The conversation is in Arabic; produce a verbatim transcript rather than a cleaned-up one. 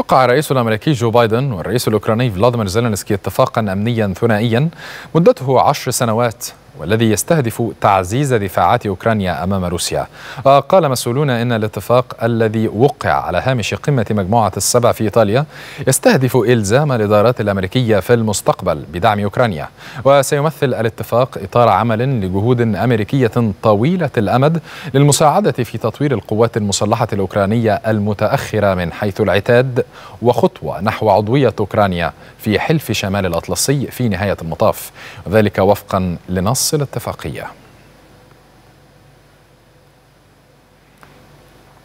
وقع الرئيس الأمريكي جو بايدن والرئيس الأوكراني فلاديمير زيلينسكي اتفاقا أمنيا ثنائيا مدته عشر سنوات والذي يستهدف تعزيز دفاعات أوكرانيا أمام روسيا. قال مسؤولون إن الاتفاق الذي وقع على هامش قمة مجموعة السبع في إيطاليا يستهدف إلزام الإدارات الأمريكية في المستقبل بدعم أوكرانيا، وسيمثل الاتفاق إطار عمل لجهود أمريكية طويلة الأمد للمساعدة في تطوير القوات المسلحة الأوكرانية المتأخرة من حيث العتاد، وخطوة نحو عضوية أوكرانيا في حلف شمال الأطلسي في نهاية المطاف، وذلك وفقا لنص الاتفاقية.